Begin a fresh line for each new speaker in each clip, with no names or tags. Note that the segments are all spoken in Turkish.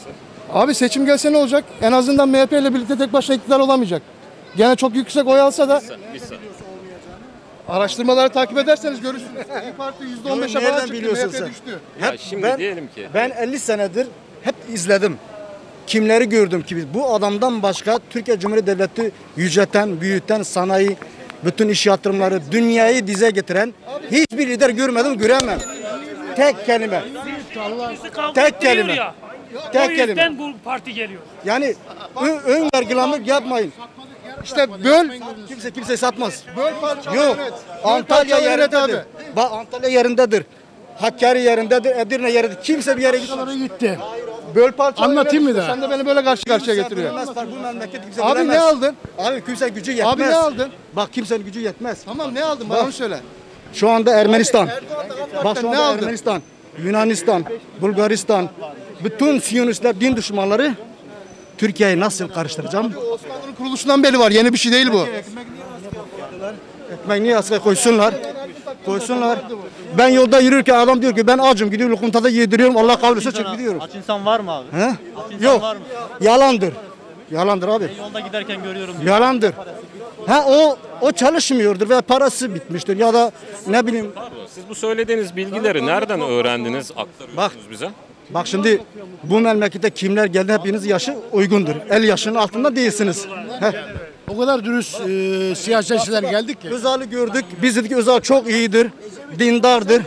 Abi seçim gelse ne olacak? En azından MHP ile birlikte tek başına iktidar olamayacak. Gene çok yüksek oy alsa da araştırmaları takip ederseniz görürsünüz. İYİ Parti %15'e falan çıktı,
biliyorsun
MHP
sen.
düştü.
Ya şimdi diyelim ki.
Ben 50 senedir hep izledim. Kimleri gördüm ki bu adamdan başka Türkiye Cumhuriyeti Devleti yüceten, büyüten, sanayi, bütün iş yatırımları, dünyayı dize getiren hiçbir lider görmedim, göremem. Tek kelime. Tek kelime. Tek kelime.
O yüzden bu parti geliyor.
Yani ön yargılamak yapmayın.
İşte böl,
Kimse satmaz.
böl parçala
Yok.
yönet.
Antalya
Böl parçala yönet
yerindedir. Bak Antalya yerindedir. Hakkari yerindedir, Edirne yerindedir. Kimse bir yere gitmez.
Gitti.
Böl parçala
Anlatayım
yönet.
mı da?
Sen de beni böyle karşı karşıya getiriyor.
Bu memleket kimse
Abi
bilemez.
ne aldın?
Abi kimse gücü yetmez.
Abi ne aldın?
Bak kimsenin gücü yetmez.
Tamam ne aldın bana onu söyle.
Şu anda Ermenistan. Bak şu
ne
anda
aldın?
Ermenistan, Yunanistan, Bulgaristan, bütün Siyonistler, din düşmanları Türkiye'yi nasıl karıştıracağım?
Osmanlı'nın kuruluşundan beri var. Yeni bir şey değil bu.
Ekmek niye askıya koysunlar? Koysunlar. Ben yolda yürürken adam diyor ki ben acım gidiyorum lokumtada yediriyorum Allah kabul etsin çek gidiyorum.
Aç insan var mı abi?
He?
Aç insan
Yok.
var mı?
Yalandır. Yalandır abi.
Yolda giderken görüyorum.
Yalandır. Ha o çalışmıyordur ve parası bitmiştir ya da ne bileyim.
Siz bu söylediğiniz bilgileri nereden öğrendiniz, aktarıyorsunuz bize?
Bak şimdi bu memlekete kimler geldi hepiniz yaşı uygundur. 50 yaşının altında değilsiniz. Heh.
O kadar dürüst siyasetçiler geldik ki.
Özal'ı gördük. Biz dedik Özal çok iyidir. Dindardır.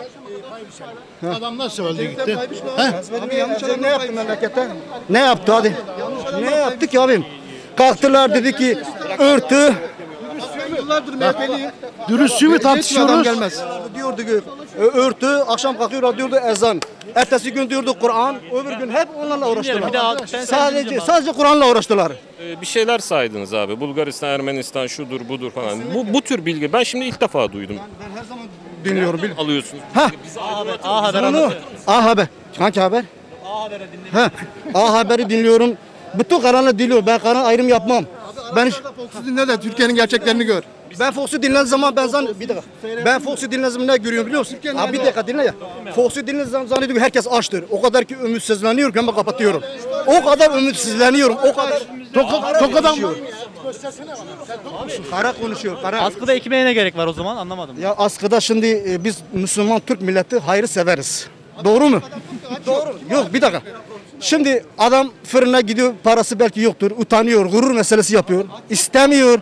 Adam nasıl öldü gitti?
Abi yanlış adam ne yaptı memlekete? Ne yaptı hadi? Ne yaptı ki abim? Kalktılar dedi ki örtü.
Yıllardır MHP'liyim.
Dürüstlüğü mü tartışıyoruz?
Gelmez.
Diyordu ki örtü, akşam kalkıyor diyordu ezan. Ertesi gün diyordu Kur'an, öbür gün hep onlarla uğraştılar.
Bir daha
Sadece Kur'an'la uğraştılar.
Bir şeyler saydınız abi. Bulgaristan, Ermenistan şudur budur falan. Bu tür bilgi ben şimdi ilk defa duydum.
Ben her zaman dinliyorum.
Alıyorsunuz.
A Haber
Bunu
anlatıyor.
A Haber. Hangi haber?
A Haber'e dinle.
A Haber'i dinliyorum. Bütün kanalı dinliyorum. Ben kanal ayrım yapmam.
Fox'u dinle de Türkiye'nin gerçeklerini gör.
Ben Fox'u dinlediğim zaman bir dakika. Ben Fox'u dinlediğim zaman ne görüyorum biliyor musun? Abi bir dakika dinle ya. Fox'u dinlediğim zaman zannediyorum ki herkes açtır. O kadar ki ümitsizleniyorum ki ama kapatıyorum. O kadar ümitsizleniyorum. O kadar.
Tokadan
Kara konuşuyor. Kara.
Askıda ekmeğe ne gerek var o zaman anlamadım.
Ya askıda şimdi biz Müslüman Türk milleti hayrı severiz. Doğru mu? Doğru. Yok bir dakika. Şimdi adam fırına gidiyor parası belki yoktur. Utanıyor. Gurur meselesi yapıyor. İstemiyor.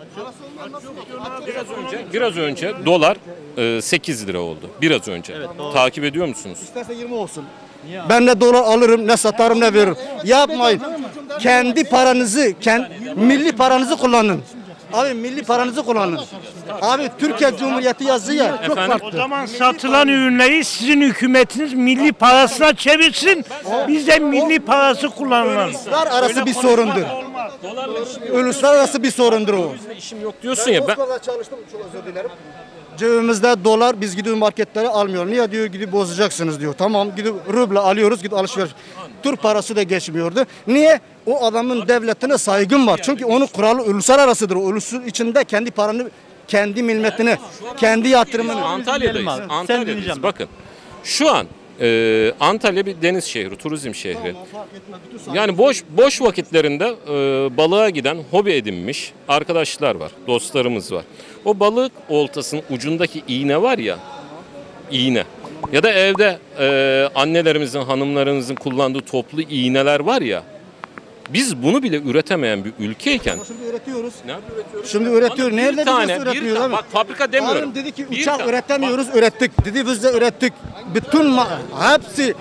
Biraz önce dolar 8 lira oldu. Biraz önce. Takip ediyor musunuz?
İsterse 20 olsun. Ben ne dolar alırım ne satarım ne veririm. Yapmayın. Kendi paranızı, milli paranızı kullanın. Abi milli paranızı kullanın. Abi Türkiye Cumhuriyeti yazdı ya. Çok
Efendim?
O zaman satılan ürünleri sizin hükümetiniz milli parasına çevirsin. Biz de milli parası kullanalım.
Uluslararası bir sorundur. Uluslararası bir sorundur o.
İşim yok diyorsun ya. Ben
çalıştım çok özür dilerim. Cebimizde dolar biz gidiyoruz marketlere almıyor. Niye diyor gidip bozacaksınız diyor. Tamam gidip ruble alıyoruz gidip alışveriş. Türk parası da geçmiyordu. Niye? O adamın devletine saygım var. Çünkü onun kuralı uluslararasıdır. Ulusun içinde kendi paranı, kendi milletini, kendi yatırımını.
Antalya'dayız.
abi. Sen
Antalya'dayız.
dinleyeceğim.
Bakın. Şu an Antalya bir deniz şehri, turizm şehri. Yani boş vakitlerinde balığa giden, hobi edinmiş arkadaşlar var, dostlarımız var. O balık oltasının ucundaki iğne var ya, iğne. Ya da evde annelerimizin, hanımlarımızın kullandığı toplu iğneler var ya. Biz bunu bile üretemeyen bir ülkeyken
Şimdi üretiyoruz.
nerede üretiyoruz?
Şimdi üretiyor. Nerede
Bir tane,
üretiyoruz abi?
bak fabrika demiyorum.
Adam dedi ki
Bir
uçak
tane.
üretemiyoruz, ürettik. Dedi biz de ürettik. Bütün hepsi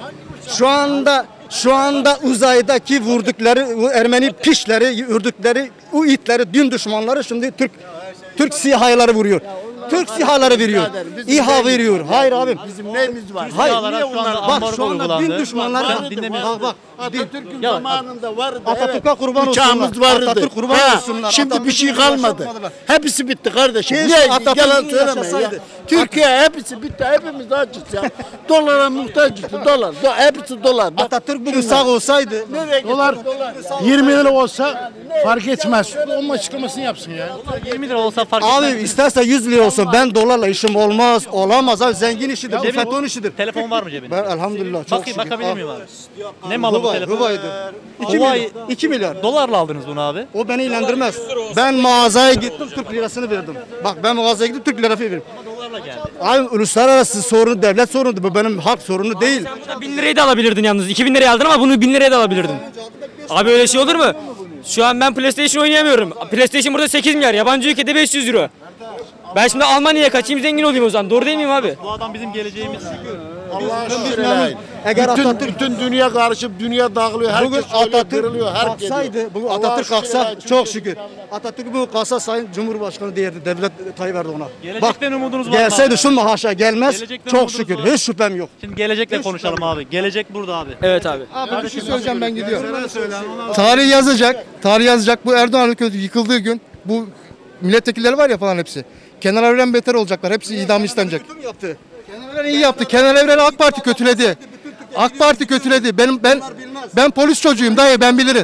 şu anda uzaydaki vurdukları o Ermeni pişleri, vurdukları o itleri, din düşmanları şimdi Türk SİHA'ları vuruyor. Türk SİHA'ları veriyor. İHA veriyor. Hayır abim.
Bizim neyimiz var?
Hayır.
SİHA'lara şu anda
Bak
ambargo
şu anda din
uygulandı.
düşmanları.
Sen dinlemiyorsun.
Bak.
Atatürk'ün
Ya,
zamanında vardı.
Atatürk'e kurban
Uçağımız
olsunlar.
vardı.
Atatürk kurban
Ha,
olsunlar.
şimdi bir şey
Atatürk'ü
kalmadı.
yaşatmadılar.
Hepsi bitti kardeşim.
Keşke
Niye
Atatürk
yalan
bunu
söyleme ya.
yaşasaydı.
Türkiye hepsi bitti. Hepimiz açız ya. Dolara muhtacız. Dolar. Hepsi dolar. Bak,
Atatürk bugün sağ olsaydı
nereye dolar 20 lira olsa fark etmez. Onun açıklamasını yapsın ya.
20 lira olsa fark
abi
etmez.
isterse 100 lira olsun musun? Ben dolarla işim olmaz. Olamaz abi. Zengin işidir. Bu FETÖ'nün işidir.
Telefon var mı cebinde?
Ben elhamdülillah çok
Bakayım,
şükür.
bakabilir miyim abi? Ne malı bu telefon?
Huvay'dır. 2
Huawei-
milyar. 2 milyar.
Dolarla aldınız bunu abi.
O beni ilgilendirmez. Ben mağazaya gittim Türk lirasını verdim. Bak ben mağazaya gittim Türk lirası verdim.
Dolarla geldi.
Abi uluslararası sorunu, devlet sorunu. Bu benim halk sorunu değil.
1000 lirayı da alabilirdin yalnız. 2000 liraya aldın ama bunu 1000 liraya da alabilirdin. Abi öyle şey olur mu? Şu an ben PlayStation oynayamıyorum. PlayStation burada 8 milyar. Yabancı ülkede 500 euro. Ben şimdi Almanya'ya kaçayım zengin olayım o zaman. Doğru değil miyim abi?
Bu adam bizim geleceğimiz.
Allah'a şükür helal.
Eğer
Bütün dünya karışıp dünya dağılıyor.
bugün
Herkes ölüyor,
Atatürk
kırılıyor. Her
kalksaydı, bugün
Allah'a
Atatürk
şükür
kalksa
helal.
çok şükür. Atatürk bu kalsa Sayın Cumhurbaşkanı değerdi. Devlet Tayyip Erdoğan'a.
Gelecekten umudunuz var mı
Gelseydi
abi?
düşünme haşa gelmez.
Gelecekten
Çok
umudunuz
şükür.
var.
Hiç şüphem yok.
Şimdi gelecekle konuşalım abi. Gelecek burada abi.
Evet abi.
Abi bir şey söyleyeceğim ben gidiyorum. Tarih yazacak. Tarih yazacak. Bu Erdoğan hükümeti yıkıldığı gün bu milletvekilleri var ya falan hepsi. Kenan Evren beter olacaklar. Hepsi idam istenecek.
Kötü mü yaptı?
Kenan Evren iyi yaptı. Kenan Evren'i AK Parti kötüledi. AK Parti kötüledi. Ben polis çocuğuyum dayı ben bilirim.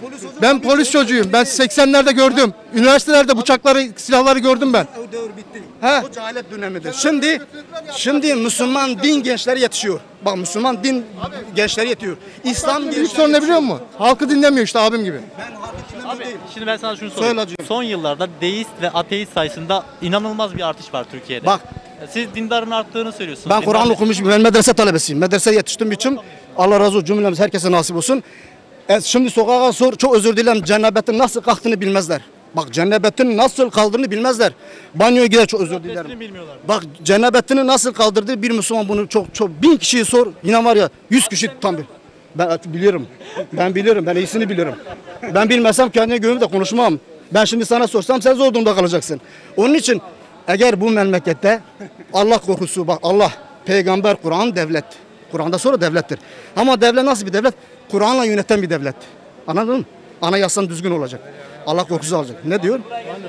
Ben polis çocuğuyum. Ben 80'lerde gördüm. Üniversitelerde bıçakları, silahları gördüm ben.
O devir bitti.
He.
O cehalet dönemidir. Şimdi Müslüman din gençleri yetişiyor. Bak Müslüman din gençleri yetiyor. İslam
Büyük
gençleri
sorun ne biliyor musun? Halkı dinlemiyor işte abim gibi.
Abi şimdi ben sana şunu sorayım.
Söyle hacım.
Son yıllarda deist ve ateist sayısında inanılmaz bir artış var Türkiye'de.
Bak.
Siz dindarın arttığını söylüyorsunuz.
Ben Kur'an okumuş, ben medrese talebesiyim. Medrese yetiştiğim için Allah razı olsun cümlemiz herkese nasip olsun. Şimdi sokağa sor, çok özür dilerim, cennebetin nasıl kalktığını bilmezler. Bak cennebetin nasıl kaldığını bilmezler. Banyoya gider çok özür dilerim.
bilmiyorlar.
Bak cennebetini nasıl kaldırdı bir Müslüman bunu çok 1000 kişiyi sor. Yine var ya 100 kişi tam bir. Ben biliyorum. Ben bilirim. Ben iyisini bilirim. Ben bilmesem kendine güvenip de konuşmam. Ben şimdi sana sorsam sen zor durumda kalacaksın. Onun için eğer bu memlekette Allah korkusu bak Allah, peygamber, Kur'an devlet. Kur'an'da sonra devlettir. Ama devlet nasıl bir devlet? Kur'an'la yöneten bir devlet. Anladın mı? Anayasan düzgün olacak. Allah korkusu alacak. Ne diyor?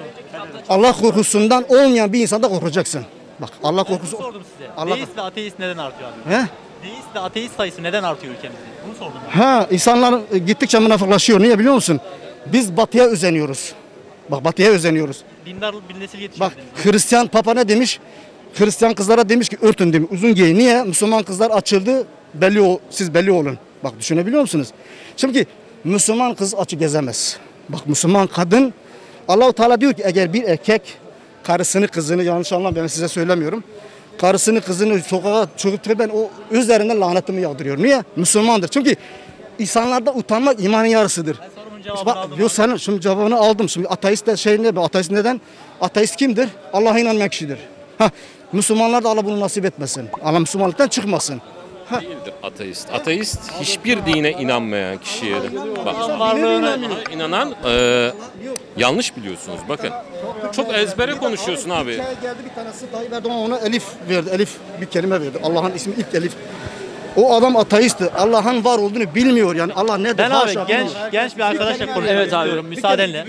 Allah korkusundan olmayan bir insanda korkacaksın. Bak Allah korkusu.
Sordum size.
Allah-
Deist ve ateist neden artıyor abi?
He?
Deist ve ateist sayısı neden artıyor ülkemizde? Bunu sordum.
Ha, insanlar gittikçe münafıklaşıyor. Niye biliyor musun? Biz batıya özeniyoruz. Bak batıya özeniyoruz.
Dindar bir nesil yetişiyor.
Bak Hristiyan Papa ne demiş? Hristiyan kızlara demiş ki örtün demiş. Uzun giyin. Niye? Müslüman kızlar açıldı. Siz belli olun. Bak düşünebiliyor musunuz? Şimdi Müslüman kız açık gezemez. Bak Müslüman kadın Allah-u Teala diyor ki eğer bir erkek karısını kızını yanlış anlamayın ben size söylemiyorum. Karısını kızını sokağa çıkıp ben o üzerine lanetimi yağdırıyorum. Niye? Müslümandır. Çünkü insanlarda utanmak imanın yarısıdır.
Sorumun cevabını
Bak,
aldım.
yok sen şimdi cevabını aldım. Şimdi ateist de şey ne? Ateist neden? Ateist kimdir? Allah'a inanmayan kişidir. Ha, Müslümanlar da Allah bunu nasip etmesin. Allah Müslümanlıktan çıkmasın.
Değildir ateist. Ateist hiçbir dine inanmayan kişiye de. Bak,
Varlığına
inanan yanlış biliyorsunuz bakın. Çok ezbere konuşuyorsun abi.
Geldi bir tanesi Tayyip Erdoğan ona Elif verdi. Elif bir kelime verdi. Allah'ın ismi ilk Elif. O adam ateistti. Allah'ın var olduğunu bilmiyor yani. Allah nedir?
Ben abi
Haşa,
genç bir arkadaşla konuşmak
Evet abi.
istiyorum müsaadenle.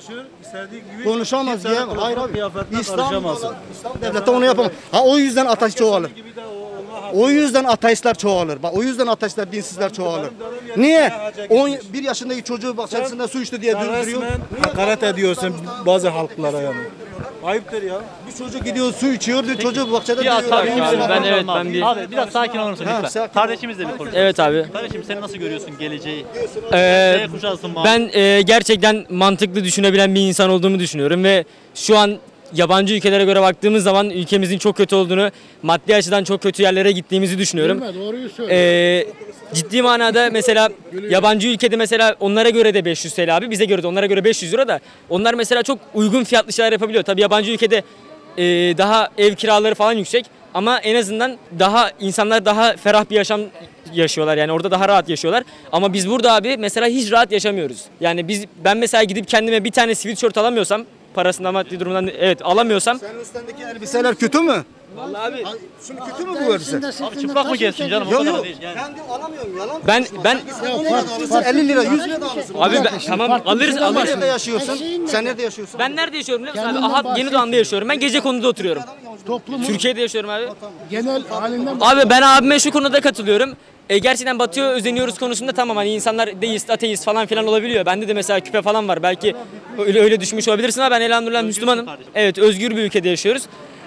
konuşamaz ya. Hayır abi. İslam devlette onu yapamaz. Ha o yüzden ateist çoğalır. O yüzden ateistler çoğalır. Bak o yüzden ateistler, dinsizler çoğalır. Niye? 11 yaşındaki çocuğu bahçesinde su içti diye durduruyor.
Hakaret ediyorsun bazı halklara yani. Ayıptır ya.
Bir çocuk gidiyor su içiyor, bir çocuk bahçede
Bir
duruyor.
tabii
abi, ben bir-
Abi biraz sakin olur musun lütfen?
sakin ol.
Kardeşimizle bir konuşalım.
Evet abi.
Kardeşim sen nasıl görüyorsun geleceği?
Ee,
Z kuşağısın mı?
ben gerçekten mantıklı düşünebilen bir insan olduğumu düşünüyorum ve şu an yabancı ülkelere göre baktığımız zaman ülkemizin çok kötü olduğunu, maddi açıdan çok kötü yerlere gittiğimizi düşünüyorum.
Doğruyu söyle.
Ciddi manada mesela yabancı ülkede mesela onlara göre de 500 TL abi, bize göre de onlara göre 500 euro da onlar mesela çok uygun fiyatlı şeyler yapabiliyor. Tabii yabancı ülkede daha ev kiraları falan yüksek ama en azından daha insanlar daha ferah bir yaşam yaşıyorlar yani orada daha rahat yaşıyorlar. Ama biz burada abi mesela hiç rahat yaşamıyoruz. Yani ben mesela gidip kendime bir tane sweatshirt alamıyorsam parasından maddi durumdan evet alamıyorsam
Senin üstündeki elbiseler kötü mü?
vallahi abi
Şimdi kötü mü bu elbise?
Abi çıplak mı gezsin canım? O
Yok
kadar
yok.
değil. Yani.
Ben de alamıyorum yalan.
ben
50 lira 100 lira da alırsın.
abi tamam alırız
Sen
alırız.
nerede yaşıyorsun? Sen nerede yaşıyorsun?
Ben nerede yaşıyorum biliyor musun abi? Aha Yenidoğan'da yaşıyorum. Ben Gecekondu'da oturuyorum.
Toplumun
Türkiye'de yaşıyorum abi.
genel halinden
Abi ben abime şu konuda katılıyorum. Gerçekten Batı'ya özeniyoruz konusunda tamam hani insanlar deist, ateist falan filan olabiliyor. Bende de mesela küpe falan var. Belki öyle düşünmüş olabilirsin ama ben elhamdülillah Müslümanım. Evet özgür bir ülkede yaşıyoruz.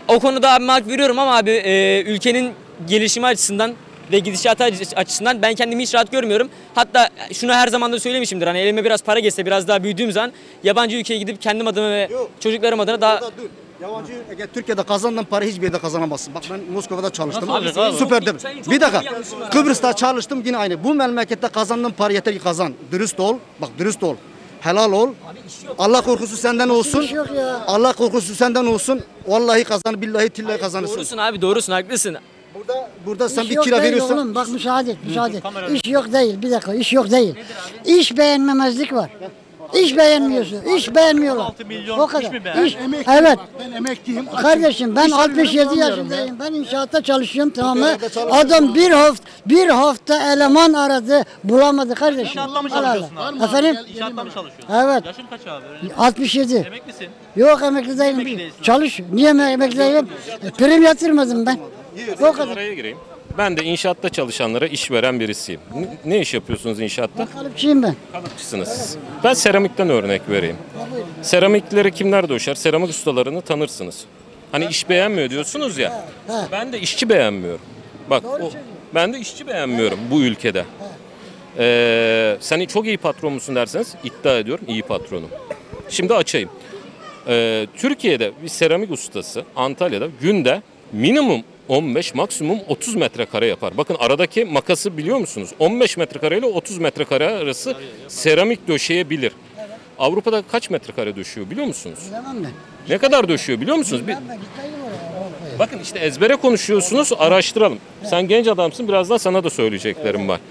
o konuda abime hak veriyorum ama abi ülkenin gelişimi açısından ve gidişatı açısından ben kendimi hiç rahat görmüyorum. Hatta şunu her zaman da söylemişimdir. Hani elime biraz para geçse, biraz daha büyüdüğüm zaman yabancı ülkeye gidip kendim adıma ve çocuklarım adına daha...
Yabancı eğer Türkiye'de kazandığın parayı hiçbir yerde kazanamazsın. Bak ben Moskova'da çalıştım.
Nasıl abi?
Süper değil mi? Bir dakika. Kıbrıs'ta çalıştım yine aynı. Bu memlekette kazandığın para yeter ki kazan. Dürüst ol. Bak dürüst ol. Helal ol. Allah korkusu senden olsun. Allah korkusu senden olsun. Vallahi kazan, billahi tillahi kazanırsın.
Doğrusun abi, doğrusun, haklısın.
Burada sen
İş
bir
yok
kira
değil
veriyorsun.
oğlum, bak müsaade et, müsaade et. İş yok değil, bir dakika, iş yok değil. İş beğenmemezlik var. İş beğenmiyorsun, iş beğenmiyorlar.
16 milyon
O kadar.
iş mi beğenmiyor?
Evet.
Ben emekliyim.
Kardeşim ben 67 yaşındayım. Ben inşaatta çalışıyorum, tamam mı? Adam bir hafta eleman aradı, bulamadı kardeşim.
İnşaatta mı
Allah Allah.
çalışıyorsun abi?
Efendim?
İnşaatta mı çalışıyorsun?
Evet.
Yaşın kaç abi?
67.
Emeklisin.
Yok emekli değilim. Çalış. Niye emekli değilim? Prim yatırmadım ben. O kadar.
Araya gireyim. Ben de inşaatta çalışanlara iş veren birisiyim. Ne iş yapıyorsunuz inşaatta?
Kalıpçıyım ben.
Kalıpçısınız siz. Ben seramikten örnek vereyim. Seramikleri kimler döşer? Seramik ustalarını tanırsınız. Hani iş beğenmiyor diyorsunuz ya. Ben de işçi beğenmiyorum. Bak ben de işçi beğenmiyorum bu ülkede. Sen çok iyi patron musun derseniz iddia ediyorum iyi patronum. Şimdi açayım. Türkiye'de bir seramik ustası Antalya'da günde minimum 15 maksimum 30 metrekare yapar. Bakın aradaki makası biliyor musunuz? 15 metrekare ile 30 metrekare arası seramik döşeyebilir. Avrupa'da kaç metrekare döşüyor biliyor musunuz?
Bilemem ben.
Ne kadar döşüyor biliyor musunuz? Bakın işte ezbere konuşuyorsunuz, araştıralım. Sen genç adamsın, birazdan sana da söyleyeceklerim var.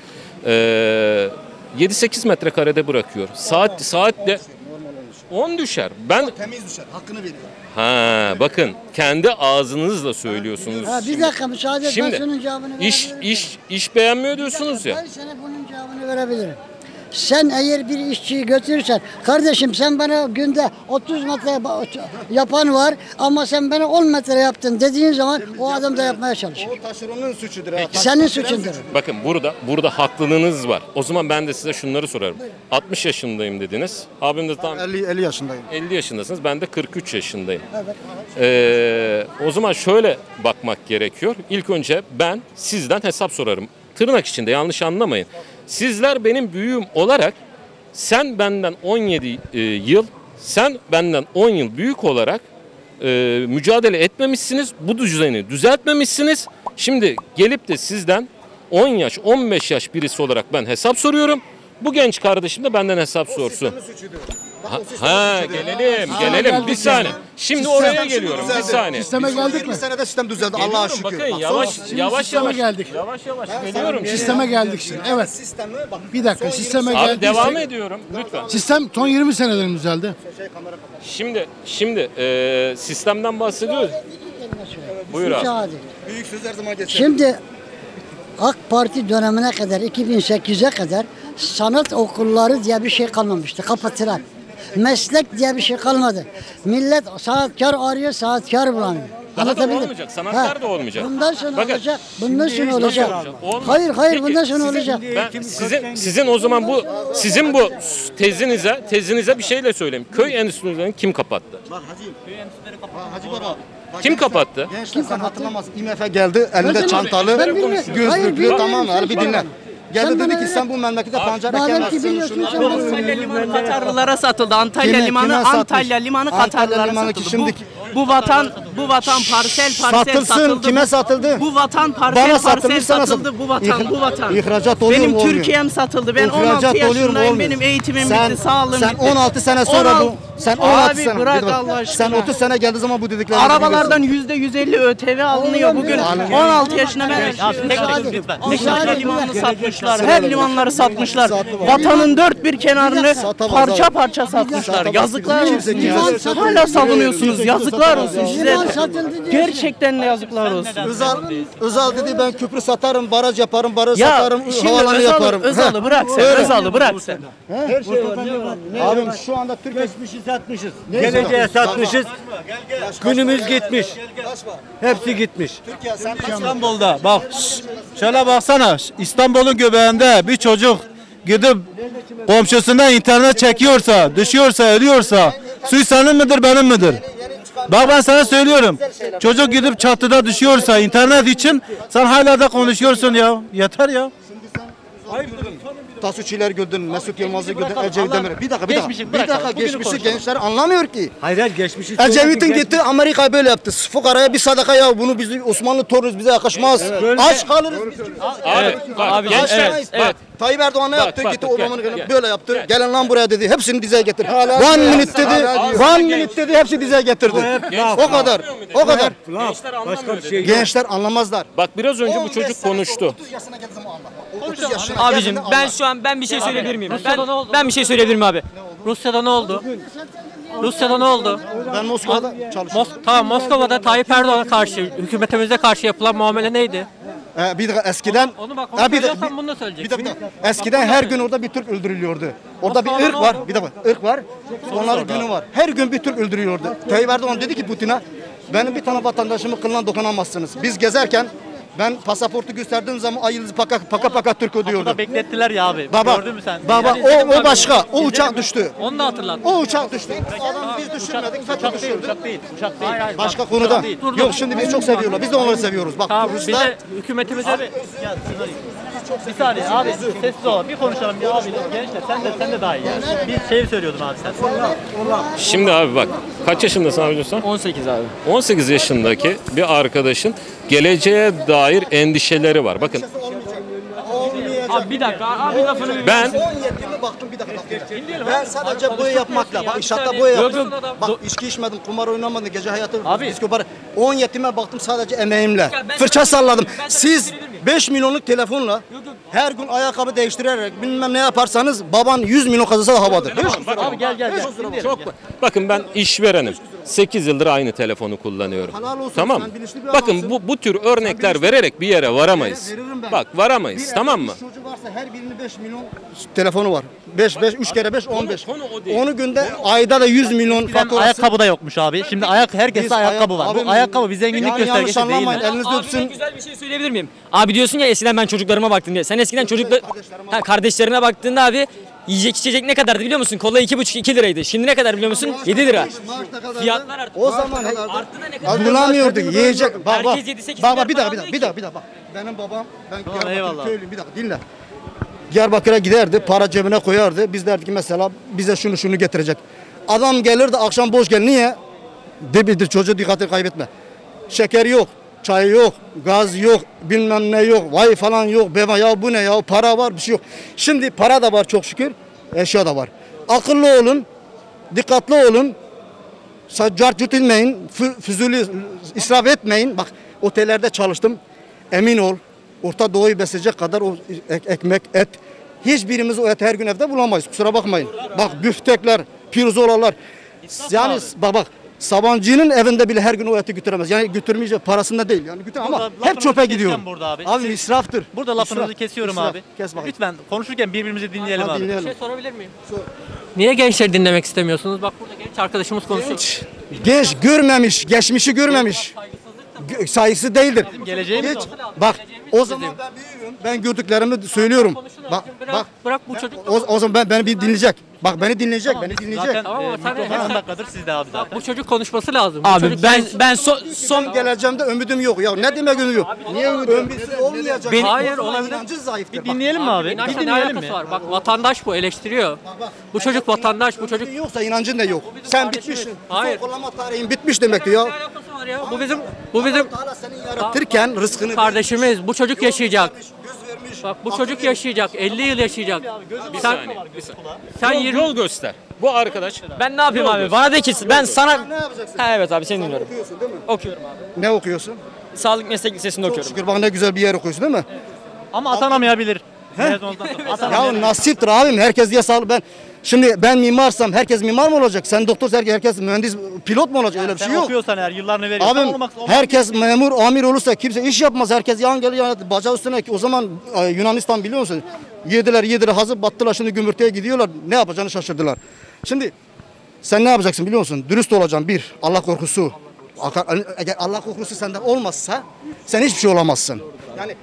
7-8 metrekarede bırakıyor. Saatle 10 düşer. Ben
Temiz düşer. Hakkını veriyor.
Ha bakın kendi ağzınızla söylüyorsunuz.
Ha, bir dakika müsaade et. Ben
Şimdi
şunun cevabını verebilirim.
iş beğenmiyor diyorsunuz ya.
Ben sana bunun cevabını verebilirim. Sen eğer bir işçiyi götürürsen, kardeşim sen bana günde 30 metre yapan var ama sen bana 10 metre yaptın dediğin zaman o adam da yapmaya çalışır.
O taşeronun suçudur.
Senin suçundur.
Bakın burada haklılığınız var. O zaman ben de size şunları sorarım. 60 yaşındayım dediniz. Abim de tam
50 yaşındayım.
50 yaşındasınız. Ben de 43 yaşındayım. O zaman şöyle bakmak gerekiyor. İlk önce ben sizden hesap sorarım. Tırnak içinde yanlış anlamayın. Sizler benim büyüğüm olarak sen benden 17 yıl, sen benden 10 yıl büyük olarak mücadele etmemişsiniz. Bu düzeni düzeltmemişsiniz. Şimdi gelip de sizden 10 yaş, 15 yaş birisi olarak ben hesap soruyorum. Bu genç kardeşim de benden hesap sorsun. Gelelim. Bir saniye. Şimdi oraya geliyorum. Bir saniye.
Sisteme geldik mi?
20 senede sistem düzeldi. Allah'a şükür.
Bakın
Bak,
yavaş
geldik.
geliyorum.
Sisteme geldik şimdi. Evet. Bir dakika sisteme
Abi
geldik.
devam ediyorum lütfen.
Sistem son 20 seneden düzeldi.
Şimdi sistemden bahsediyoruz. Buyur abi.
Müsaade.
büyük söz her zaman geçer.
Şimdi AK Parti dönemine kadar 2008'e kadar sanat okulları diye bir şey kalmamıştı. Kapattılar. Meslek diye bir şey kalmadı. Millet sanatkar arıyor, sanatkar bulamıyor.
Daha da
Anlatabildim?
olmayacak. Sanatkar da olmayacak.
Bundan sonra
Bakın,
olacak. Bundan sonra olacak.
Olmaz.
Hayır
Peki,
bundan sonra olacak.
Ben sizin o zaman sizin bu tezinize bir şeyle söyleyeyim. Köy endüstrilerini kim kapattı?
Hacı Baba.
Kim kapattı?
Gençler sen hatırlamazsın. IMF geldi elinde
Ben
çantalı,
bilmiyorum. Hayır,
gözlüklü
bilmiyorum.
tamam mı? Bir dinle. Geldi
Sen
dedi
bana
ki
öyle-
sen bu memlekete pancar
Madem ki
ekemezsin.
biliyorsun sen
Antalya limanı Katarlılara satıldı. Antalya
Kime
limanı
satmış?
Antalya limanı
Antalya
Katarlılara
limanı
satıldı.
şimdiki-
Bu vatan parsel
Satılsın.
satıldı.
Kime satıldı?
Bu vatan
Bana
parsel
satılmış, sana
satıldı. Bu vatan.
İhracat oluyor
Benim
mu, olmuyor?
Türkiye'm satıldı. Ben 16
İhracat oluyor mu,
yaşındayım.
olmuyor?
Benim eğitimim
Sen-
bitti, sağlığım
sen
bitti.
16 sene sonra bu- sen 16
Abi
sene-
bırak
bir bak.
Allah aşkına.
Sen 30 sene geldiği zaman bu dediklerini
Arabalardan %150 ÖTV alınıyor bugün. 16 yaşına ben
Lütfen.
Antalya limanını satmışlar. Her limanları satmışlar. Vatanın dört bir kenarını parça parça satmışlar. Yazıklar olsun ya. Hala savunuyorsunuz. Yazıklar olsun size
Liman
de.
satıldı diye.
Gerçekten de yazıklar olsun.
Özal dedi ben köprü satarım, baraj yaparım, baraj
Ya
satarım,
şimdi
havalanı yaparım.
Özal'ı bırak sen.
Öyle.
Özal'ı bırak sen.
Abim şu anda Türkiye
satmışız. Geleceğe satmışız. Günümüz gitmiş. Hepsi gitmiş.
Türkiye sen
İstanbul'da bak şöyle baksana İstanbul'un göbeğinde bir çocuk gidip komşusundan internet çekiyorsa, düşüyorsa, ölüyorsa suç senin midir benim midir? Bak ben sana söylüyorum. Çocuk gidip çatıda düşüyorsa internet için sen hala da konuşuyorsun ya. Yeter ya.
Tasuçiler gördün, Mesut Yılmaz'ı gördün, Ecevit Demirel. Bir dakika.
Geçmişi bırak abi, bugünü
Geçmişi
konuşalım.
gençler anlamıyor ki.
Hayır geçmişi.
Ecevit'in gitti Amerika böyle yaptı. Fukaraya bir sadaka ya bunu biz Osmanlı torunuz bize yakışmaz. Aç kalırız.
Abi, bak,
Abi,
gençler,
evet,
bak,
evet.
Tayyip Erdoğan ne
Bak,
yaptı?
bak,
Gitti
bak,
Obama'nın
gel,
yanına
gel.
böyle yaptı. Gelin lan buraya dedi. Hepsini dize getir. One minute dedi. One minute dedi. Hepsi dize getirdi. O kadar. O kadar.
gençler anlamıyor dedi.
Gençler anlamazlar.
Bak biraz önce bu çocuk konuştu.
30 yaşına geldi zaman Allah. 30 yaşına
Abicim
geldi
ben şu an bir şey söyleyebilir miyim?
Rusya'da ne oldu?
Ben bir şey söyleyebilir miyim abi?
Rusya'da ne oldu? Rusya'da ne oldu?
Ben Moskova'da çalışıyorum.
Tamam, Moskova'da Tayyip Erdoğan'a karşı, hükümetimize karşı yapılan muamele neydi?
Bir dakika eskiden
Onu bak,
Ha,
onu
bir dakika,
söylüyorsan bunu da söyleyeceksin.
bir dakika. Eskiden her gün orada bir Türk öldürülüyordu. Orada bir
Moskova'da
ırk
ne
var.
oldu?
Bir dakika. Irk var. Onların günü var. Her gün bir Türk öldürüyordu. Tayyip Erdoğan dedi ki Putin'e benim bir tane vatandaşımı kılına dokunamazsınız. Biz gezerken ben pasaportu gösterdiğim zaman ay yıldızı paka Türk ödüyordu.
Burada beklettiler ya abi.
Baba,
Gördün mü sen?
baba
Yani
o başka. O uçak düştü.
Onu da hatırlat.
O uçak düştü. Adam biz düşürmedik. FETÖ
Uçak değil,
düşürdü.
uçak değil. Uçak değil. Hayır,
Başka
bak,
konuda.
uçak değil. Dur,
Yok
dur.
şimdi biz çok seviyorlar. Biz de onları seviyoruz. Bak
Tamam,
Ruslar
bize hükümetimize bir saniye abi sessiz ol. Bir konuşalım ya abi. Gençler sen de daha iyi. Yani. Bir şey söylüyordun abi sen.
Şimdi abi bak kaç yaşındasın abi sen?
18 abi.
18 yaşındaki bir arkadaşın geleceğe dair endişeleri var. Bakın
Abi bir dakika abi lafını bir...
ben
17'me baktım bir dakika. Ben sadece boya yapmakla. Bak inşaatta boya yaptım. Bak içki içmedim, kumar oynamadım, gece hayatı disco bar. 17'me baktım sadece emeğimle. Fırça salladım. Siz 5 milyonluk telefonla her gün ayakkabı değiştirerek bilmem ne yaparsanız baban 100 milyon kazansa da havadır.
Abi gel.
çok bakın ben işverenim. 8 yıldır aynı telefonu kullanıyorum.
Helal olsun,
Tamam mı?
sen bilinçli bir
Bakın
adamsın.
bu tür örnekler vererek bir yere varamayız.
Veririm ben.
Bak varamayız tamam mı?
Çocuğu varsa her birinin 5 milyon telefonu var. 5 3 kere 5 15.
konu o değil.
Onu günde ayda da 100 milyon faturası.
Ayakkabı da yokmuş abi. Şimdi herkeste
Biz
ayakkabı var.
abi-
Bu ayakkabı bir zenginlik
Yani yanlış
göstergesi değil
anlamayın.
mi?
Elinizde
Abime
öpsün.
güzel bir şey söyleyebilir miyim? Abi diyorsun ya eskiden ben çocuklarıma baktım diye. Sen eskiden kardeşlerine baktığında abi yiyecek içecek ne kadardı biliyor musun? Kola 2,5-2 liraydı. Şimdi ne kadar biliyor musun? 7 lira. Fiyatlar arttı.
O zaman
Arttı da ne kadar?
bulamıyordu. Yiyecek. Bak
Herkes 7-8
bak
milyar
bir
falan
dakika. Bak. Benim babam ben Diyarbakır
eyvallah.
köylüyüm. Bir dakika dinle. Diyarbakır'a giderdi, para cebine koyardı. Biz derdik ki mesela bize şunu getirecek. Adam gelirdi akşam boş gel. Niye? Debidir çocuğu dikkatini kaybetme. Şeker yok, çay yok, gaz yok, bilmem ne yok, vay falan yok, beba ya bu ne ya para var bir şey yok. Şimdi para da var çok şükür, eşya da var. Akıllı olun, dikkatli olun, carcut etmeyin, füzuli israf etmeyin. Bak otellerde çalıştım, emin ol Orta Doğu'yu besleyecek kadar o ekmek, et. Hiçbirimiz o et her gün evde bulamayız kusura bakmayın. Bak büftekler, pirzolalar. Yani bak Sabancı'nın evinde bile her gün o eti götüremez. Yani götürmeyecek parasında değil. Yani götür ama hep çöpe gidiyor.
Burada abi.
Abi israftır.
Burada lafınızı
İsraf,
kesiyorum
israf.
abi.
Kes bakayım.
Lütfen konuşurken birbirimizi dinleyelim
Hadi
abi.
dinleyelim.
Bir şey sorabilir miyim? Niye gençleri dinlemek istemiyorsunuz? Bak burada genç arkadaşımız konuşuyor.
Genç görmemiş, geçmişi görmemiş. Saygısı değildir.
Geleceğimiz
Geç.
olsa lazım.
Bak
Geleceğimiz
o
bizim.
zaman ben büyüğüm. Ben gördüklerimi söylüyorum. Bak.
Bırak bu çocuk.
O zaman beni bir dinleyecek. Bak beni dinleyecek, beni dinleyecek.
Zaten mikrofon 10 dakikadır sizde abi zaten. Bu çocuk konuşması lazım.
Abi ben son
Geleceğimde ümidim yok. Ya ne demek ümit yok? Niye ümitsiz olmayacak?
Hayır,
O zaman
olabilir.
inancı zayıftır.
Bir dinleyelim mi abi? Bir dinleyelim mi? Var. Bak vatandaş bu eleştiriyor. Bu çocuk vatandaş, bu çocuk...
Yoksa inancın da yok. Sen bitmişsin.
Hayır.
Kolama tarihin bitmiş demektir ya.
Ne alakası var ya? Bu bizim
Allah seni yaratırken rızkını
kardeşimiz. Bu çocuk yaşayacak. Bak bu çocuk yaşayacak. 50 yıl yaşayacak.
Bir
Sen
saniye.
sen
Yol,
20
yol göster. Bu arkadaş
ben ne yapayım abi? Bana de ki ben sana... Ha, evet abi seni dinliyorum.
okuyorsun değil mi?
Okuyorum abi.
Ne okuyorsun?
Sağlık Meslek Lisesi'nde okuyorum.
Şükür bak ne güzel bir yer okuyorsun değil mi?
ama atanamayabilir. Mezun olduktan sonra atanamayabilir.
Ya nasiptir abim herkes diye sağlık ben. Şimdi ben mimarsam herkes mimar mı olacak? Sen doktorsan herkes mühendis pilot mu olacak? Öyle bir
Sen
şey yok.
okuyorsan eğer yıllarını veriyorsan
Abim herkes memur amir olursa kimse iş yapmaz. Herkes yan gelir yan bacağı üstüne. O zaman Yunanistan biliyor musun? Yediler hazır battılar şimdi gümürtüye gidiyorlar. Ne yapacağını şaşırdılar. Şimdi sen ne yapacaksın biliyor musun? Dürüst olacaksın bir. Allah korkusu. Eğer Allah korkusu sende olmazsa sen hiçbir şey olamazsın. Yani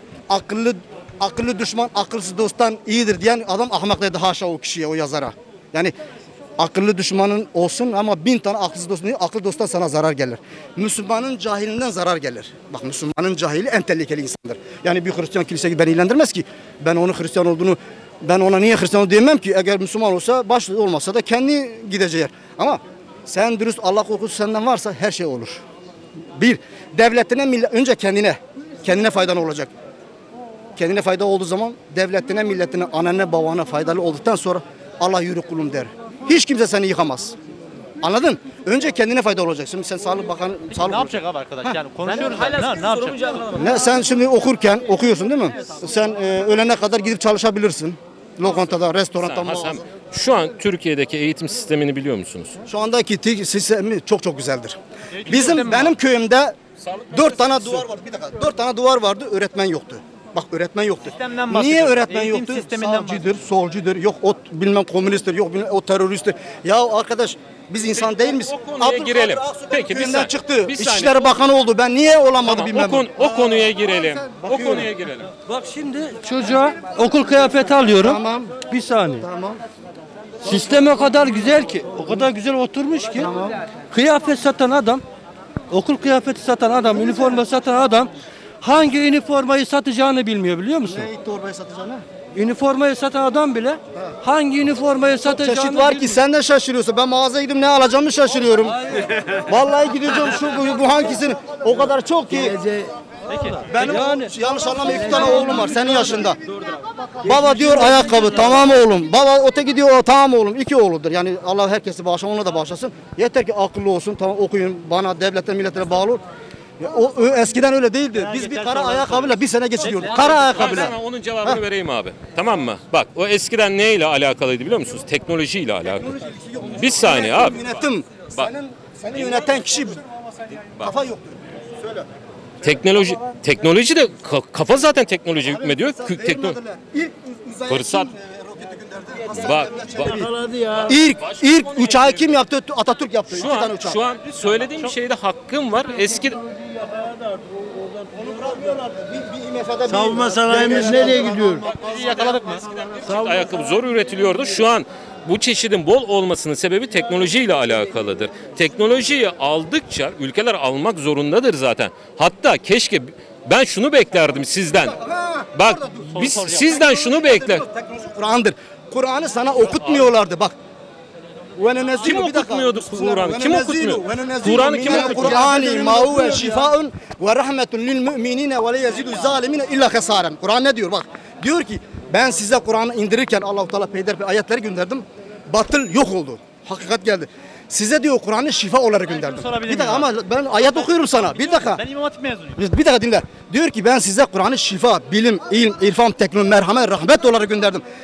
akıllı düşman akılsız dosttan iyidir diyen adam ahmak dedi haşa o kişiye o yazara. Yani Akıllı düşmanın olsun ama 1000 tane akılsız dostun değil, akıllı dosttan sana zarar gelir. Müslümanın cahilinden zarar gelir. Bak Müslümanın cahili en tehlikeli insandır. Yani bir Hristiyan kilise beni ilgilendirmez ki. Ben onun Hristiyan olduğunu, ben ona niye Hristiyan diyemem ki. Eğer Müslüman olsa, başlı olmasa da kendi gideceği. Ama sen dürüst, Allah korkusu senden varsa her şey olur. Bir, devletine, önce kendine faydan olacak. Kendine fayda olduğu zaman devletine, milletine, anane, babana faydalı olduktan sonra Allah yürü kulum der. Hiç kimse seni yıkamaz. Anladın? Önce kendine fayda olacak. Şimdi sen Sağlık Bakanı...
Ne yapacak abi arkadaş? Yani konuşuyoruz. Ne yapacak?
Sen şimdi okuyorsun değil mi? Sen ölene kadar gidip çalışabilirsin. Lokantada, restoranda, mağazada.
Şu an Türkiye'deki eğitim sistemini biliyor musunuz?
Şu andaki sistemi çok güzeldir. Benim köyümde 4 tane duvar vardı. Bir dakika. 4 tane duvar vardı, öğretmen yoktu. Bak öğretmen yoktu. Niye öğretmen yoktu? Sağcıdır, solcudur, yok o bilmem komünisttir, yok bilmem o teröristtir. Ya arkadaş biz insan değil miyiz?
O konuya girelim. Peki bir saniye.
Çıktı. İçişleri Bakanı oldu. Ben niye olamadı bilmem.
O konuya girelim. O konuya girelim.
Bak şimdi çocuğa okul kıyafeti alıyorum.
Tamam.
Bir saniye.
Tamam.
Sistem o kadar güzel ki, o kadar güzel oturmuş ki. Kıyafet satan adam, okul kıyafeti satan adam, üniforma satan adam hangi üniformayı satacağını bilmiyor, biliyor musun?
Ne torbayı satacağını?
Üniformayı satan adam bile hangi üniformayı satacağını
çeşit var ki sen de şaşırıyorsun. Ben mağazaya gidip ne alacağımı şaşırıyorum. Vallahi gideceğim bu hangisini. O kadar çok ki. Benim yanlış anlama 2 tane oğlum var senin yaşında. Baba diyor ayakkabı, tamam oğlum. Baba öteki diyor tamam oğlum, 2 oğludur. Yani Allah herkesi bağışlasın, ona da bağışlasın. Yeter ki akıllı olsun, tamam okuyun, bana devlete millete bağlı ol. O eskiden öyle değildi. Biz bir kara ayakkabıyla bir sene geçiriyorduk. Kara ayakkabıyla.
Sana onun cevabını vereyim abi. Tamam mı? Bak o eskiden neyle alakalıydı biliyor musunuz? Teknolojiyle alakalı. Bir saniye abi.
Seni yöneten kişi kafa yoktu. Söyle.
Teknoloji de kafa zaten teknoloji hükmediyor. Fırsat. Bak.
İlk uçağı kim yaptı? Atatürk yaptı.
Şu an söylediğim şeyde hakkım var.
Savunma sanayimiz nereye gidiyor?
Yakaladık mı?
Ayakkabı zor üretiliyordu. Şu an bu çeşidin bol olmasının sebebi teknolojiyle alakalıdır. Teknolojiyi aldıkça ülkeler almak zorundadır zaten. Hatta keşke ben şunu beklerdim sizden. Bak biz sizden şunu bekler.
Kur'an'dır. Kur'an'ı sana okutmuyorlardı bak.
Kim okutmuyordu Kur'an'ı? Kim okutmuyor? Kur'an'ı kim okutmuyor?
Kur'an'ı ma huve şifaun ve rahmetun lil mu'minine ve la yezidu zalimine illa hasaren. Kur'an ne diyor bak? Diyor ki ben size Kur'an'ı indirirken Allah-u Teala peyderpey ayetleri gönderdim. Batıl yok oldu. Hakikat geldi. Size diyor Kur'an'ı şifa olarak gönderdim. Bir dakika ama ben ayet okuyorum sana. Bir dakika.
Ben İmam Hatip mezunuyum.
Bir dakika dinle. Diyor ki ben size Kur'an'ı şifa, bilim, ilim, irfan, teknoloji, merhamet, rahmet olarak gönderdim.